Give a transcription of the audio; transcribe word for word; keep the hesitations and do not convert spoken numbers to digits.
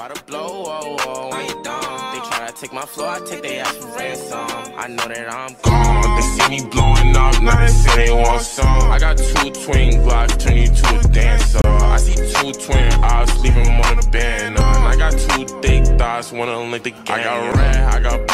about to blow, oh, oh. I ain't dumb. They try to take my flow, I take their ass for ransom. I know that I'm gone. They see me blowing up, now they say they want some. I got two twin Glocks, turn you to a dancer. I see two twin eyes, leave them on the band. Uh, and I got two thick thighs, wanna lick the gang. I got red, I got